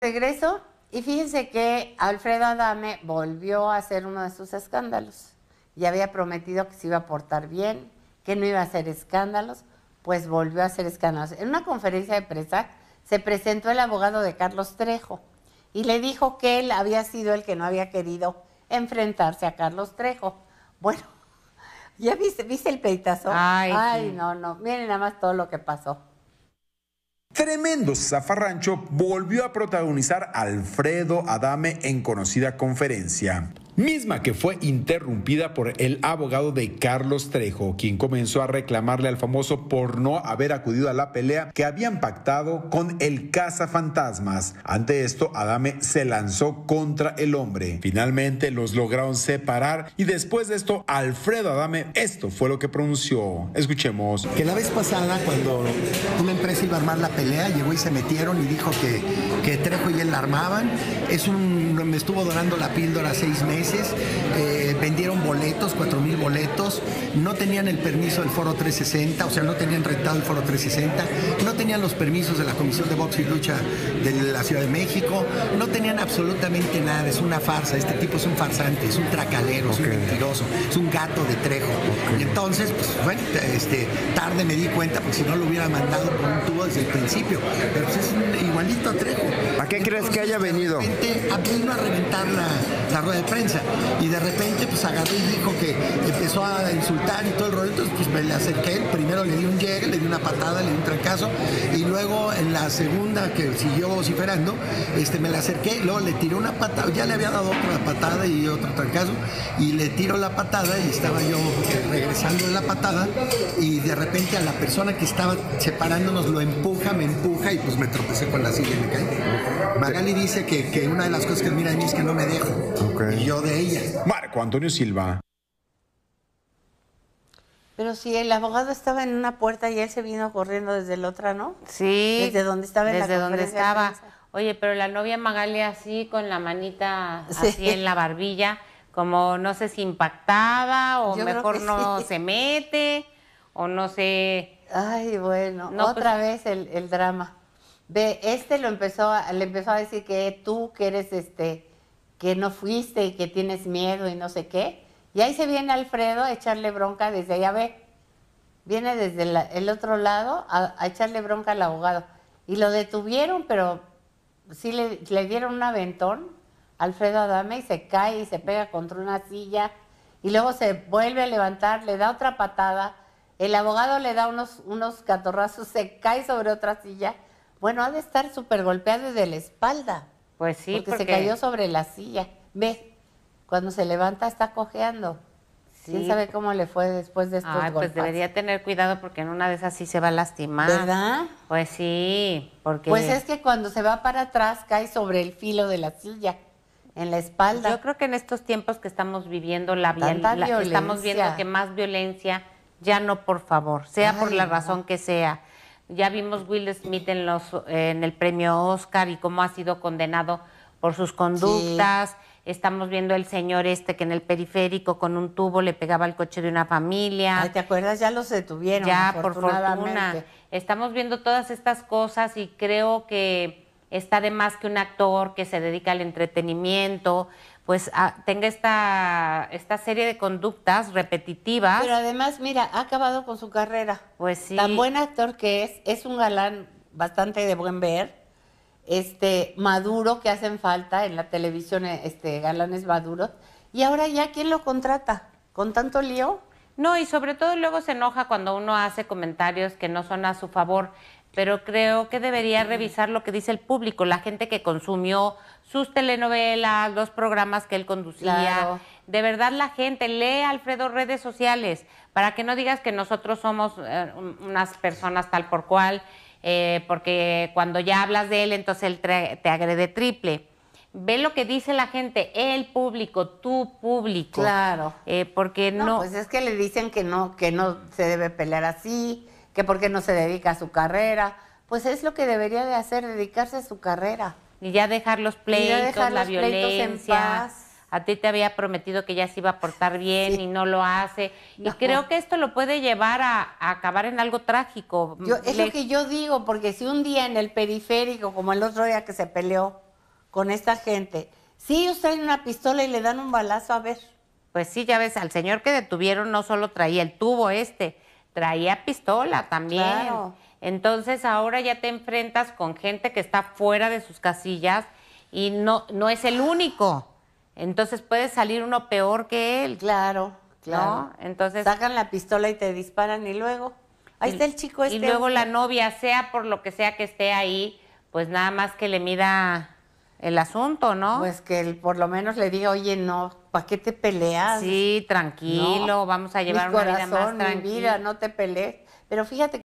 Regreso y fíjense que Alfredo Adame volvió a hacer uno de sus escándalos. Ya había prometido que se iba a portar bien, que no iba a hacer escándalos, pues volvió a hacer escándalos. En una conferencia de prensa se presentó el abogado de Carlos Trejo y le dijo que él había sido el que no había querido enfrentarse a Carlos Trejo. Bueno, ¿ya viste el peitazo? Ay, sí. No, miren nada más todo lo que pasó. Tremendo zafarrancho volvió a protagonizar Alfredo Adame en conocida conferencia, misma que fue interrumpida por el abogado de Carlos Trejo, quien comenzó a reclamarle al famoso por no haber acudido a la pelea que habían pactado con el cazafantasmas. Ante esto, Adame se lanzó contra el hombre. Finalmente los lograron separar y después de esto, Alfredo Adame, esto fue lo que pronunció. Escuchemos. Que la vez pasada, cuando una empresa iba a armar la pelea, llegó y se metieron y dijo que Trejo y él la armaban. Me estuvo dorando la píldora 6 meses. Vendieron boletos, 4,000 boletos, no tenían el permiso del Foro 360, o sea, no tenían rentado el Foro 360, no tenían los permisos de la Comisión de Box y Lucha de la Ciudad de México, no tenían absolutamente nada, es una farsa, este tipo es un farsante, es un tracalero, es un mentiroso, es un gato de Trejo. Y entonces, pues bueno, tarde me di cuenta, porque si no lo hubiera mandado por un tubo desde el principio, pero pues es igualito a Trejo. ¿A qué crees que haya venido? De repente vino a reventar la rueda de prensa y de repente pues agarró y dijo que empezó a insultar y todo el rollo. Entonces pues me le acerqué, primero le di un llegue, le di una patada, le di un trancazo y luego en la segunda que siguió vociferando, me le acerqué, luego le tiré una patada, ya le había dado otra patada y otro trancazo y le tiro la patada y estaba yo regresando de la patada y de repente a la persona que estaba separándonos me empuja y pues me tropecé con la silla y me caí. Magali dice que una de las cosas que admira de mí es que no me dejo. Y yo de ella. Marco Antonio Silva. Pero si el abogado estaba en una puerta y él se vino corriendo desde la otra, ¿no? Sí. Desde donde estaba en la desde donde estaba. prensa. Oye, pero la novia Magali así, con la manita Sí. así en la barbilla, como no sé si impactada o Yo creo mejor que no sí. se mete o no sé. Ay, bueno, No, otra vez el drama. Ve, le empezó a decir que tú, que eres que no fuiste y que tienes miedo y no sé qué. Y ahí se viene Alfredo a echarle bronca desde allá, ve. Viene desde el otro lado a echarle bronca al abogado. Y lo detuvieron, pero sí le dieron un aventón a Alfredo Adame y se cae y se pega contra una silla. Y luego se vuelve a levantar, le da otra patada. El abogado le da unos catorrazos, se cae sobre otra silla. Bueno, ha de estar súper golpeado de la espalda. Pues sí, porque se cayó sobre la silla. Ve, cuando se levanta está cojeando. Sí. ¿Quién sabe cómo le fue después de estos golpes? Pues debería tener cuidado porque en una de esas sí se va a lastimar. ¿Verdad? Pues sí, porque... Pues es que cuando se va para atrás cae sobre el filo de la silla, en la espalda. Yo creo que en estos tiempos que estamos viviendo, estamos viendo que más violencia, ya no, por favor, sea por la razón que sea. Ya vimos Will Smith en el premio Oscar y cómo ha sido condenado por sus conductas. Sí. Estamos viendo el señor que en el periférico con un tubo le pegaba al coche de una familia. Ay, ¿te acuerdas? Ya los detuvieron. Ya, por fortuna. Estamos viendo todas estas cosas y creo que está de más que un actor que se dedica al entretenimiento pues tenga esta serie de conductas repetitivas. Pero además, mira, ha acabado con su carrera. Pues sí. Tan buen actor que es un galán bastante de buen ver, maduro, que hacen falta en la televisión, galanes maduros, y ahora ya, ¿quién lo contrata? ¿Con tanto lío? No, y sobre todo luego se enoja cuando uno hace comentarios que no son a su favor, pero creo que debería revisar lo que dice el público, la gente que consumió sus telenovelas, los programas que él conducía. Claro. De verdad, la gente lee, Alfredo, redes sociales, para que no digas que nosotros somos unas personas tal por cual, porque cuando ya hablas de él, entonces él te agrede triple. Ve lo que dice la gente, el público, tu público. Claro. Porque no... Pues es que le dicen que no se debe pelear así, que porque no se dedica a su carrera. Pues es lo que debería de hacer, dedicarse a su carrera. Y ya dejar los pleitos, la violencia. A ti te había prometido que ya se iba a portar bien y no lo hace. No. Y creo que esto lo puede llevar a acabar en algo trágico. Es lo que yo digo, porque si un día en el periférico, como el otro día que se peleó con esta gente. Si ellos traen una pistola y le dan un balazo, a ver. Pues sí, ya ves, al señor que detuvieron no solo traía el tubo traía pistola también. Claro. Entonces ahora ya te enfrentas con gente que está fuera de sus casillas y no es el único. Entonces puede salir uno peor que él. Claro, claro. ¿No? Entonces sacan la pistola y te disparan y luego, ahí está el chico este. Y luego la novia, sea por lo que sea que esté ahí, pues nada más que le mida el asunto, ¿no? Pues que él por lo menos le diga, oye, no, ¿para qué te peleas? Sí, tranquilo, No, vamos a llevar mi una vida más corazón, mi tranquila. vida, no te pelees. Pero fíjate